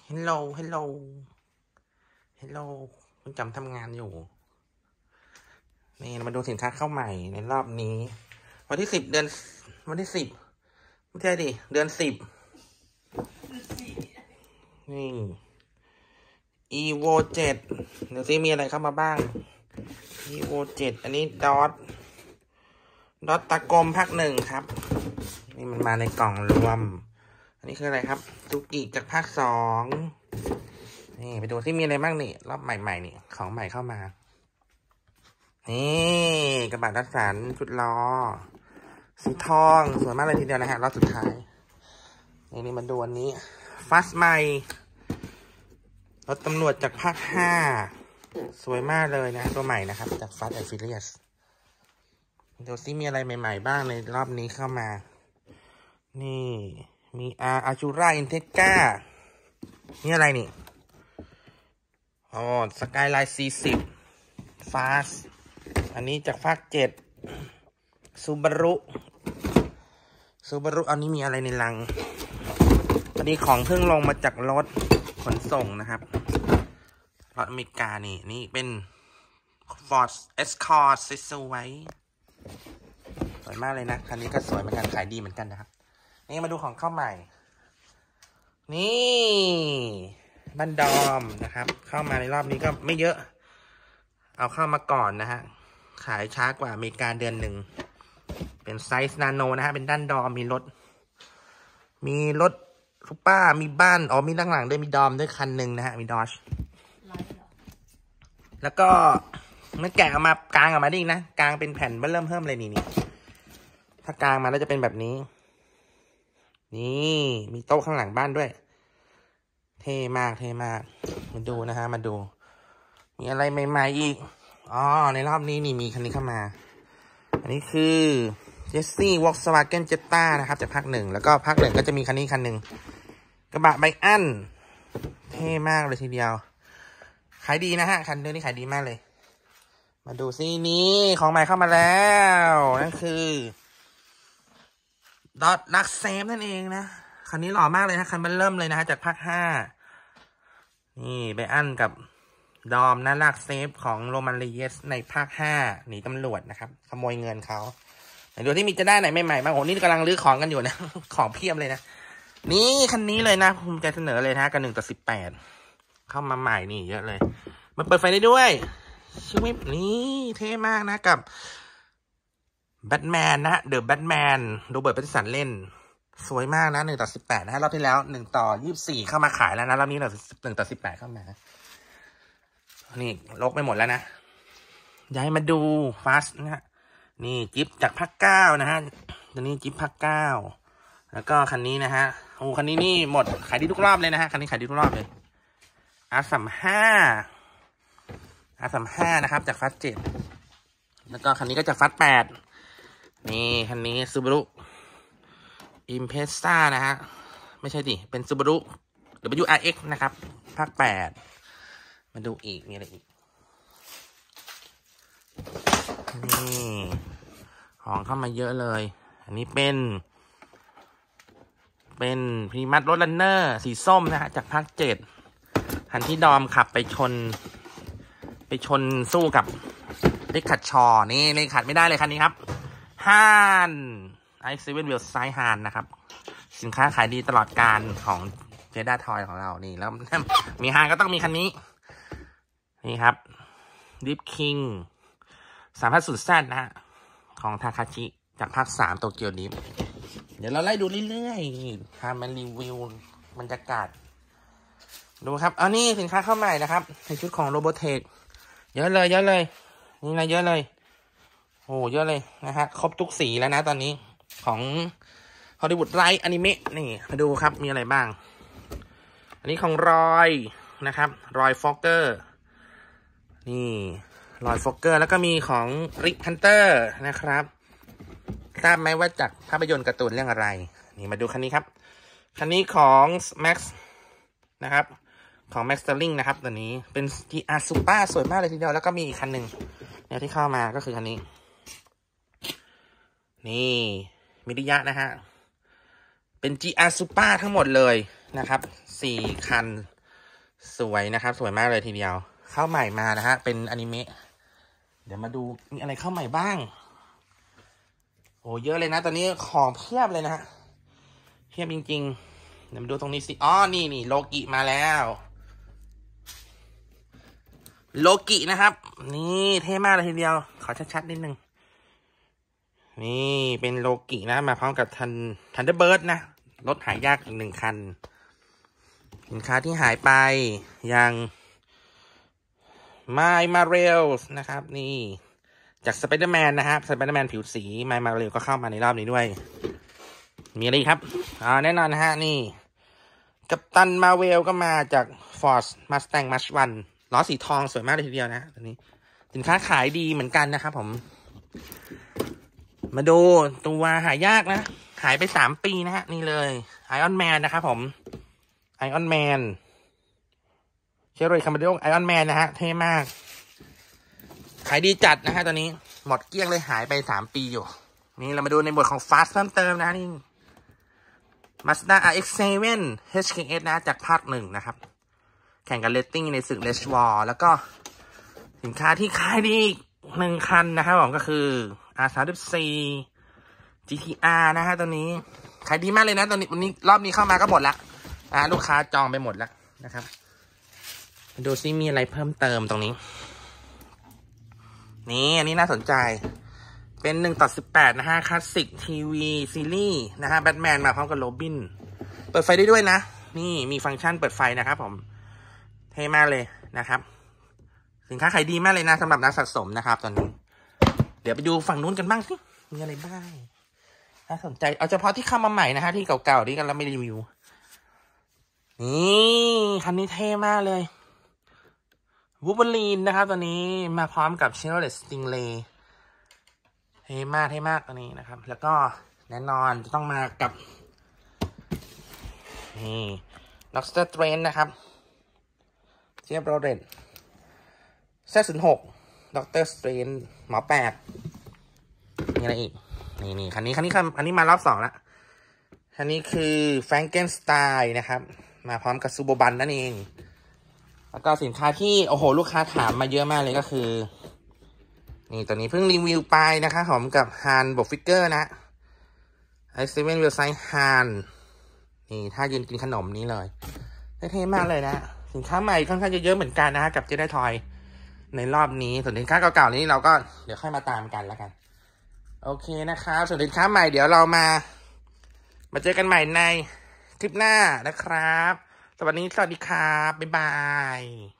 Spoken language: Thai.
ฮัลโหลฮัลโหลฮัลโหลคุณจำทำงานอยู่นี่เรามาดูสินค้าเข้าใหม่ในรอบนี้วันที่10 เดือนวันที่10ไม่ใช่ดิเดือน10นี่ evo 7เดี๋ยวซิมีอะไรเข้ามาบ้าง evo 7อันนี้ดอทตะกรมภาค 1ครับนี่มันมาในกล่องรวมอันนี้คืออะไรครับซูกิจากภาค 2นี่ไปดูที่มีอะไรบ้างนี่รอบใหม่ๆนี่ของใหม่เข้ามานี่กระบะดัสสันชุดล้อสีทองสวยมากเลยทีเดียวนะฮะรอบสุดท้ายนี่มาดูอันนี้ฟัสใหม่รถตำรวจจากภาค 5สวยมากเลยนะตัวใหม่นะครับจากฟัสแอนด์ฟิเลียสดูซิมีอะไรใหม่ๆบ้างในรอบนี้เข้ามานี่มีอาจูราอินเทก้านี่อะไรนี่อ๋อสกายไลน์40ฟาสอันนี้จากภาค 7ซูบารุอันนี้มีอะไรในลังอันนี้ของเพิ่งลงมาจากรถขนส่งนะครับรถอเมริกานี่เป็น Ford Escort สวยมากเลยนะคันนี้ก็สวยเหมือนกันขายดีเหมือนกันนะครับนี่มาดูของเข้าใหม่นี่บันดอมนะครับเข้ามาในรอบนี้ก็ไม่เยอะเอาเข้ามาก่อนนะฮะขายช้ากว่าอเมริกาเดือนหนึ่งเป็นไซส์นาโนนะฮะเป็นด้านดอมมีรถซุปเปอร์มีบ้านมีด้านหลังด้วยมีดอมด้วยคันหนึ่งนะฮะมีดอชแล้วก็เมื่อแกะออกมากางออกมาได้อีกนะกางเป็นแผ่นเริ่มเลยนี่ถ้ากางมาแล้วจะเป็นแบบนี้นี่มีโต๊ะข้างหลังบ้านด้วยเท่มากมาดูนะฮะมาดูมีอะไรใหม่ๆอีกในรอบนี้นี่มีคันนี้เข้ามาอันนี้คือเจสซี่วอล์กสวาเกนเจตต้านะครับจากภาค 1แล้วก็ภาค 1ก็จะมีคันนี้คันหนึ่งกระบะไบอันเท่มากเลยทีเดียวขายดีนะฮะคันนี้ขายดีมากเลยมาดูซินี้ของใหม่เข้ามาแล้วนั่นคือดอทลักเซฟนั่นเองนะคันนี้หล่อมากเลยนะคันมันเริ่มเลยนะฮะจากภาค 5นี่ไบอันกับดอมนะลักเซฟของโรมันเรเยสในภาค 5หนีตำรวจนะครับขโมยเงินเขาดูที่มีจะได้ไหนใหม่ๆบ้างโอ้นี่กำลังรื้อของกันอยู่นะ ของเพียบเลยนะนี่คันนี้เลยนะภูมิใจเสนอเลยนะกัน1/18เข้ามาใหม่นี่เยอะเลยมันเปิดไฟได้ด้วยชื่อนี่เท่มากนะกับแบทแมนนะเดอะแบทแมนโรเบิร์ต แพตตินสันเล่นสวยมากนะ1/18นะฮะรอบที่แล้ว1/24เข้ามาขายแล้วนะรอบนี้1/18เข้ามานี่ลกไปหมดแล้วนะย้ายมาดูฟาสนะฮะนี่จิ๊บจากภาค 9นะฮะตัวนี้จิ๊บภาค 9แล้วก็คันนี้นะฮะโอ้คันนี้นี่หมดขายดีทุกรอบเลยนะฮะคันนี้ขายดีทุกรอบเลยR35นะครับจากฟาส 7แล้วก็คันนี้ก็จากฟาส 8นี่คันนี้ซูบารุอิมเพสต้านะฮะไม่ใช่ดิเป็นซูบารุWRX นะครับภาค 8มาดูอีกมีอะไรอีกนี่ของเข้ามาเยอะเลยอันนี้เป็นพรีมัสรถรันเนอร์สีส้มนะฮะจากภาค 7คันที่ดอมขับไปชนสู้กับเล็กขัดชอนี่ไม่ขัดไม่ได้เลยคันนี้ครับฮ่านi7 วิลไซฮานนะครับสินค้าขายดีตลอดการของเจด้าทอยของเรานี่แล้วมีฮานก็ต้องมีคันนี้นี่ครับดิฟคิง350Z นะฮะของทาคาชิจากภาค 3โตเกียวดิฟเดี๋ยวเราไล่ดูเรื่อยๆทำมันรีวิวบรรยากาศดูครับนี่สินค้าเข้าใหม่นะครับในชุดของโรโบเทคเยอะเลยนี่นะเยอะเลยโอ้เยอะเลยนะฮะครบทุกสีแล้วนะตอนนี้ของฮอลลีวูดไลท์อนิเมะนี่มาดูครับมีอะไรบ้างอันนี้ของรอยนะครับรอยฟอกเกอร์นี่รอยฟอกเกอร์แล้วก็มีของริกฮันเตอร์นะครับทราบไหมว่าจากภาพยนตร์การ์ตูนเรื่องอะไรนี่มาดูคันนี้ครับคันนี้ของ Max นะครับของ Max Sterling นะครับตัวนี้เป็น GR Super สวยมากเลยทีเดียวแล้วก็มีอีกคันหนึ่งเนี่ยที่เข้ามาก็คือคันนี้นี่มิริยะนะฮะเป็น GR Super ทั้งหมดเลยนะครับ4คันสวยนะครับสวยมากเลยทีเดียวเข้าใหม่มานะฮะเป็นอนิเมะเดี๋ยวมาดูมีอะไรเข้าใหม่บ้างโอ้เยอะเลยนะตอนนี้ของเพียบเลยนะฮะเพียบจริงๆเดี๋ยวมาดูตรงนี้สิอ๋อนี่โลกิมาแล้วโลกินะครับนี่เท่มากเลยทีเดียวขอชัดๆนิดนึงนี่เป็นโลกินะมาพร้อมกับทันเดอร์เบิร์ดนะรถหายากอีก1 คันสินค้าที่หายไปอย่างMy Marvels นะครับนี่จากสไปเดอร์แมนนะครับสไปเดอร์แมนผิวสี My Marvel ก็เข้ามาในรอบนี้ด้วยมีอะไรครับแน่นอนนะฮะนี่กัปตันมาเวลก็มาจาก Ford Mustang Mach 1ล้อสีทองสวยมากเลยทีเดียวนะตัวนี้สินค้าขายดีเหมือนกันนะครับผมมาดูตัวหายากนะหายไป3 ปีนะฮะนี่เลยไอออนแมนนะครับผมไอออนแมนเชโรยคาร์บอนไอออนแมนนะฮะเท่มากขายดีจัดนะฮะตอนนี้หมดเกลี้ยงเลยหายไป3 ปีอยู่นี่เรามาดูในบทของฟาสเพิ่มเติมนะนี่ Mazda RX-7 HKS นะจากภาค 1นะครับแข่งกันเรตติ้งในศึกเลชวอร์แล้วก็สินค้าที่ขายดี1 คันนะครับผมก็คือ R34 GTR นะฮะตัวนี้ขายดีมากเลยนะตอนนี้วันนี้รอบนี้เข้ามาก็หมดละลูกค้าจองไปหมดแล้วนะครับดูซิมีอะไรเพิ่มเติมตรงนี้นี่อันนี้น่าสนใจเป็น1:18นะฮะคลาสสิกทีวีซีรีส์นะฮะแบทแมนมาพร้อมกับโรบินเปิดไฟได้ด้วยนะนี่มีฟังก์ชันเปิดไฟนะครับผมเท่มากเลยนะครับสินค้าขายดีมากเลยนะสำหรับนักสะสมนะครับตอนนี้เดี๋ยวไปดูฝั่งนู้นกันบ้างสิมีอะไรบ้างน่าสนใจเอาเฉพาะที่เข้ามาใหม่นะฮะที่เก่าๆที่กันเราไม่รีวิวนี่คันนี้เท่มากเลยวูล์ฟเวอรีนนะครับตัวนี้มาพร้อมกับเชฟโรเลตสติงเลย์เท่มากตัวนี้นะครับแล้วก็แน่นอนจะต้องมากับนี่ด็อกเตอร์เทรนนะครับเชฟโรเลตZ06ด็อกเตอร์สเตรนหมอ8มีอะไรอีกนี่คันนี้มารอบ2แล้วคันนี้คือแฟรงเกนสไตน์นะครับมาพร้อมกับซูโบบันนั่นเองแล้วก็สินค้าที่โอ้โหลูกค้าถามมาเยอะมากเลยก็คือนี่ตัวนี้เพิ่งรีวิวไปนะคะผมกับฮานบวกฟิกเกอร์นะไอเซเว่นเวลไซฮานนี่ถ้ายืนกินขนมนี้เลยเท่มากเลยนะสินค้าใหม่ค่อนข้างจะเยอะเหมือนกันนะกับเจไดทอยในรอบนี้ส่วนสินค้าเก่าๆนี้เราก็เดี๋ยวค่อยมาตามกันแล้วกันโอเคนะครับส่วนสินค้าใหม่เดี๋ยวเรามาเจอกันใหม่ในคลิปหน้านะครับสวัสดีครับบ๊ายบาย